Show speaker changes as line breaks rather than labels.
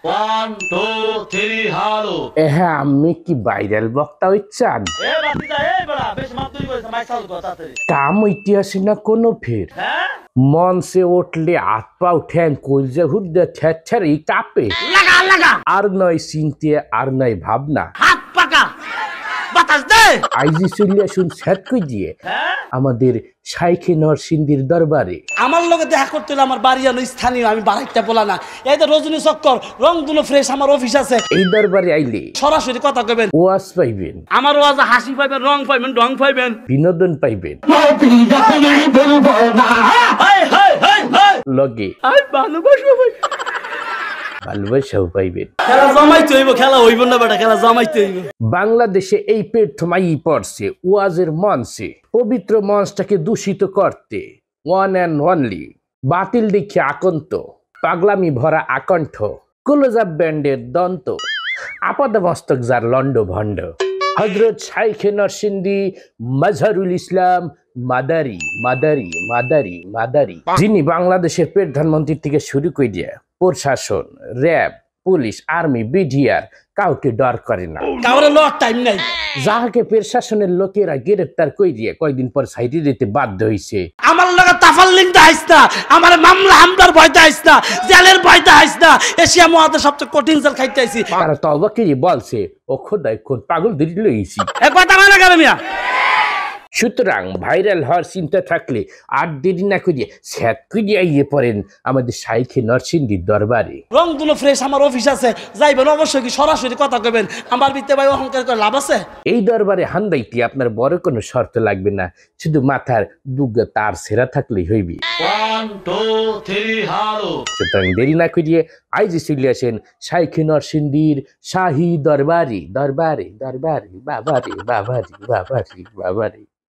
1 2 3 হালো
হ্যাঁ আমি কি ভাইরাল বক্তা হইছান
এ বাতিজা এই বড়া বেশ মাতুরি কইছ মাইক চালু কর তাড়াতাড়ি
কাম হইতে আসে না কোনো ফের
হ্যাঁ
মঞ্চে উঠলে হাত পাও ঠ্যাং কলজা হুদ্দে ঠের এই কাপে
লাগা লাগা
আর নয় চিনতে আর নয় ভাবনা
হাত পাকা বাতাস দে
আইজি চলে আসুন স্যাট কই দিয়ে
হ্যাঁ
আমাদের শাইখে নরসিংদীর দরবারে
আমার লগে দেখা করতে হলে আমার বাড়ি আনো স্থানীয় আমি বাড়াইতে বলা না এই তো রজনী চক্কর রংধনু ফ্রেশ আমার অফিস আছে
এই দরবারে আইলে
সরাসরি কথা কইবেন
ওয়াজ পাইবেন
আমার ওয়াজে হাসি পাইবেন রং পাইবেন ঢং পাইবেন
বিনোদন পাইবেন
হাই হাই হাই হাই
লগে
আর ভালোবাসবো ভাই
ভালোবাসাও পাইবেন
খেলা জমাইতে হইব খেলা হইব না বেটা খেলা জমাইতে হইব
বাংলাদেশে এই প্রথমাই পড়ছে ওয়াজের মঞ্চে পবিত্র মঞ্চটাকে দূষিত করতে ওয়ান অ্যান্ড অনলি বাতিল দেখে আকন্ত পাগলামি ভরা আকণ্ঠ কুলজাব ব্যান্ডের দন্ত আপাদমস্তক যার লন্ড ভণ্ড হযরত শাইখে নরসিংদী মাজহারুল ইসলাম মাদারি মাদারি মাদারি মাদারি যিনি বাংলাদেশের প্রধানমন্ত্রী থেকে শুরু করে দিয়ে প্রশাসন র্যাব পুলিশ আর্মি বিডিআর কাউকে ডর করে না
কাউরে লওয়ার টাইম নাই
যাহাকে প্রশাসনের লোকেরা গ্রেফতার করে দিয়ে কয়েকদিন পর সাইডে দিতে বাধ্য হয়েছে
আমার লগে তাফাল লিংটা হাইস না আমার মামলা হামলার ভয়তে হাইস না জেলের ভয়তে হাইস না এশিয়া মহাদেশ সবচেয়ে কঠিন জেল খাইতে আইছি
তারা তবাকে বলছে ও খোদাই কোন পাগল ধরে লইছি
এক কথা মানে কেন মিয়া
সুতরাং ভাইরাল হওয়ার চিন্তা থাকলে আর দেরি না করিয়ে স্যাট করিয়ে আইয়ে পড়েন আমাদের শাইখে নরসিংদীর দরবারে
রংধনু ফ্রেশ আমার অফিস আছে যাইবেন অবশ্যই কি সরাসরি কথা কইবেন আমার বিতে ভাই অহংকার করে লাভ আছে
এই দরবারে হান্দাইতে আপনার বড় কোনো শর্ত লাগবে না, শুধু মাথার দুগ্গা তার সেরা থাকলেই হইবি।
1 2 3 হালো
সুতরাং দেরি না করিয়ে আইজি চলে আসেন শাইখে নরসিংদীর শাহী দরবারে দরবারে দরবারে বাবারে বাবারে বাবারে বাবারে।